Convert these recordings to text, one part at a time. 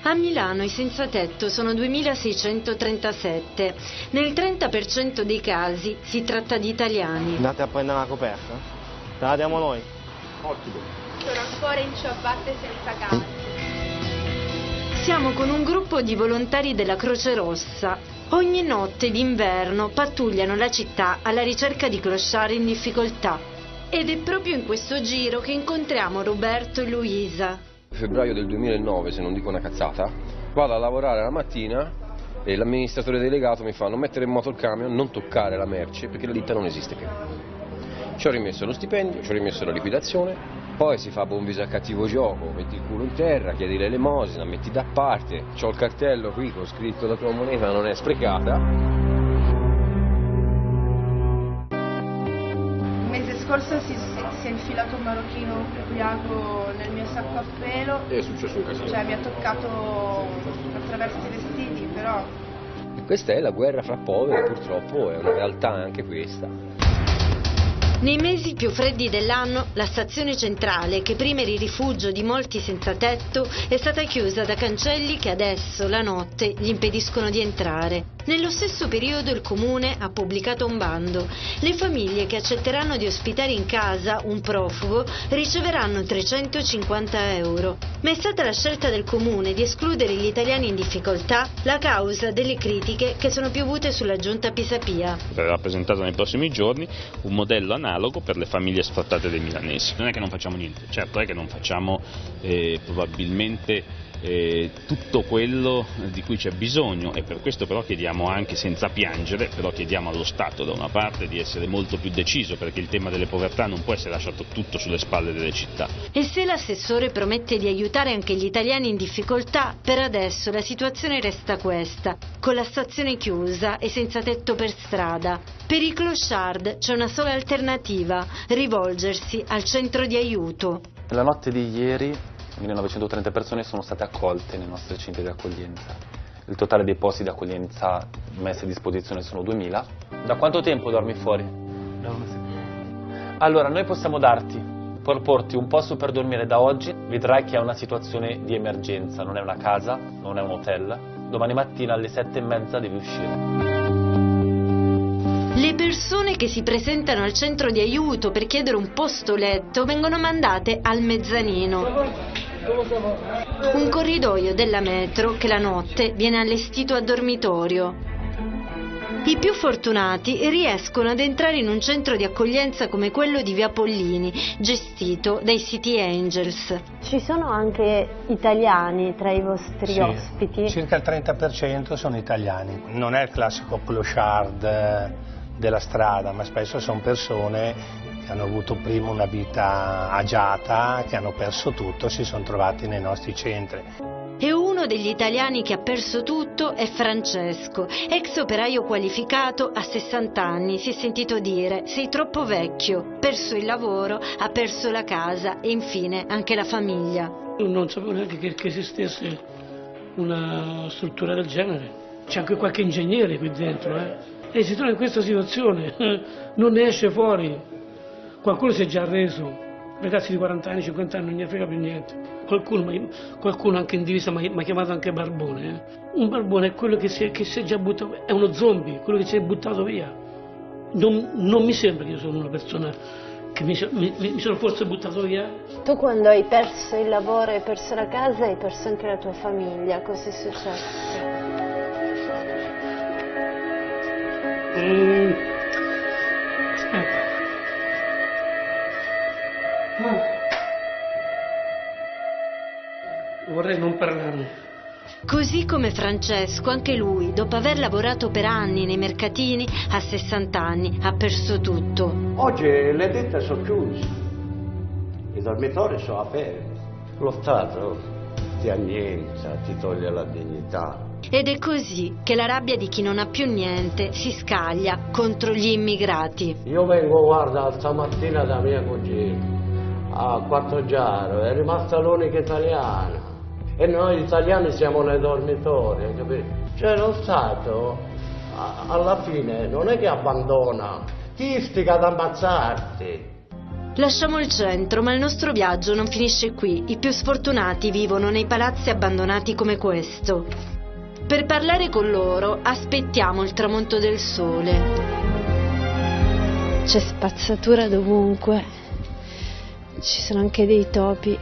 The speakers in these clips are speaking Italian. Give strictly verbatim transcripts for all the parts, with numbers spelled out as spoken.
A Milano i senza tetto sono duemilaseicentotrentasette. Nel trenta per cento dei casi si tratta di italiani. Andate a prendere una coperta? Te la diamo noi? Ottimo. Sono ancora in ciabatte senza calze. Siamo con un gruppo di volontari della Croce Rossa. Ogni notte d'inverno pattugliano la città alla ricerca di clochard in difficoltà. Ed è proprio in questo giro che incontriamo Roberto e Luisa. Febbraio del duemilanove, se non dico una cazzata, vado a lavorare la mattina e l'amministratore delegato mi fa: non mettere in moto il camion, non toccare la merce perché la ditta non esiste più. Ci ho rimesso lo stipendio, ci ho rimesso la liquidazione, poi si fa buon viso a cattivo gioco, metti il culo in terra, chiedi l'elemosina, metti da parte, c'ho il cartello qui con scritto la tua moneta non è sprecata. Scorso si, si, si è infilato un marocchino ubriaco nel mio sacco a pelo. È successo un casino. Cioè mi ha toccato attraverso i vestiti, però. E questa è la guerra fra poveri, purtroppo è una realtà anche questa. Nei mesi più freddi dell'anno, la stazione centrale, che prima era il rifugio di molti senza tetto, è stata chiusa da cancelli che adesso, la notte, gli impediscono di entrare. Nello stesso periodo il Comune ha pubblicato un bando. Le famiglie che accetteranno di ospitare in casa un profugo riceveranno trecentocinquanta euro. Ma è stata la scelta del Comune di escludere gli italiani in difficoltà la causa delle critiche che sono piovute sulla giunta Pisapia. Verrà presentato nei prossimi giorni un modello analogo per le famiglie sfruttate dei milanesi. Non è che non facciamo niente, certo è che non facciamo eh, probabilmente eh, tutto quello di cui c'è bisogno, e per questo però chiediamo anche, senza piangere, però chiediamo allo Stato da una parte di essere molto più deciso, perché il tema delle povertà non può essere lasciato tutto sulle spalle delle città. E se l'assessore promette di aiutare anche gli italiani in difficoltà, per adesso la situazione resta questa, con la stazione chiusa e senza tetto per strada. Per i clochard c'è una sola alternativa: rivolgersi al centro di aiuto. Nella notte di ieri millenovecentotrenta persone sono state accolte nei nostri centri di accoglienza. Il totale dei posti di accoglienza messi a disposizione sono duemila. Da quanto tempo dormi fuori? Da una settimana. Allora, noi possiamo darti, proporti un posto per dormire da oggi. Vedrai che è una situazione di emergenza, non è una casa, non è un hotel. Domani mattina alle sette e mezza devi uscire. Le persone che si presentano al centro di aiuto per chiedere un posto letto vengono mandate al mezzanino, un corridoio della metro che la notte viene allestito a dormitorio. I più fortunati riescono ad entrare in un centro di accoglienza come quello di Via Pollini, gestito dai City Angels. Ci sono anche italiani tra i vostri sì, ospiti? Circa il trenta per cento sono italiani. Non è il classico clochard della strada, ma spesso sono persone che hanno avuto prima una vita agiata, che hanno perso tutto, si sono trovati nei nostri centri. E uno degli italiani che ha perso tutto è Francesco, ex operaio qualificato. A sessanta anni si è sentito dire: sei troppo vecchio, perso il lavoro, ha perso la casa e infine anche la famiglia. Non sapevo neanche che, che esistesse una struttura del genere, c'è anche qualche ingegnere qui dentro, eh? E si trova in questa situazione, non ne esce fuori. Qualcuno si è già arreso, ragazzi di quaranta anni, cinquanta anni, non ne frega più niente. Qualcuno, qualcuno anche in divisa mi ha chiamato anche barbone. Eh? Un barbone è quello che si, è, che si è già buttato, è uno zombie, quello che si è buttato via. Non, non mi sembra che io sono una persona che mi, mi, mi sono forse buttato via. Tu quando hai perso il lavoro, hai perso la casa, hai perso anche la tua famiglia, cosa è successo? Mm. Aspetta. Oh. Vorrei non parlarne. Così come Francesco, anche lui, dopo aver lavorato per anni nei mercatini, a sessanta anni ha perso tutto. Oggi le ditte sono chiuse, i dormitori sono aperti. Lo Stato ti annienta, ti toglie la dignità. Ed è così che la rabbia di chi non ha più niente si scaglia contro gli immigrati. Io vengo, guarda, stamattina da mia cugina a Quartogiaro, è rimasta l'unica italiana e noi italiani siamo nei dormitori, capito? Cioè lo Stato a, alla fine non è che abbandona, ti istiga ad ammazzarti. Lasciamo il centro, ma il nostro viaggio non finisce qui. I più sfortunati vivono nei palazzi abbandonati come questo. Per parlare con loro aspettiamo il tramonto del sole. C'è spazzatura dovunque, ci sono anche dei topi.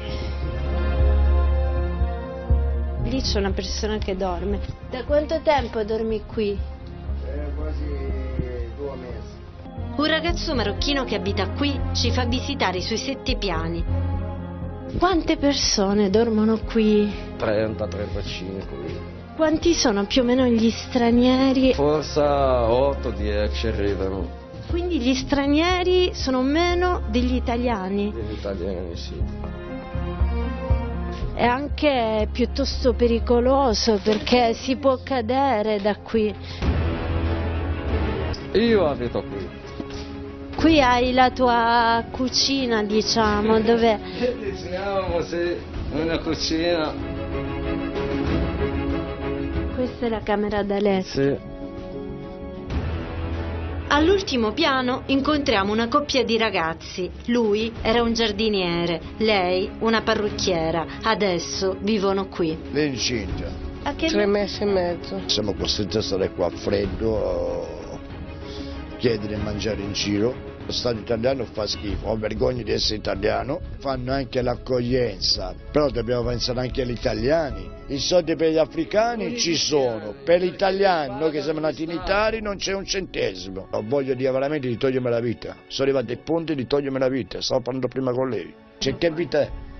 Lì c'è una persona che dorme. Da quanto tempo dormi qui? Eh, quasi due mesi. Un ragazzo marocchino che abita qui ci fa visitare i suoi sette piani. Quante persone dormono qui? trenta trentacinque. Quanti sono più o meno gli stranieri? Forse otto dieci arrivano. Quindi gli stranieri sono meno degli italiani? Degli italiani, sì. È anche piuttosto pericoloso perché si può cadere da qui. Io abito qui. Qui hai la tua cucina, diciamo, dove... Diciamo, sì, una cucina. Questa è la camera da letto. Sì. All'ultimo piano incontriamo una coppia di ragazzi. Lui era un giardiniere, lei una parrucchiera. Adesso vivono qui. Lei è incinta. A che Tre mesi e mezzo. Siamo costretti a stare qua a freddo, chiedere di mangiare in giro. Lo Stato italiano fa schifo, ho vergogna di essere italiano. Fanno anche l'accoglienza, però dobbiamo pensare anche agli italiani. I soldi per gli africani ci sono, per gli italiani, noi che siamo nati in Italia, non c'è un centesimo. Ho voglia di veramente di togliermi la vita. Sono arrivato ai punti di togliermi la vita, stavo parlando prima con lei. C'è che vita è?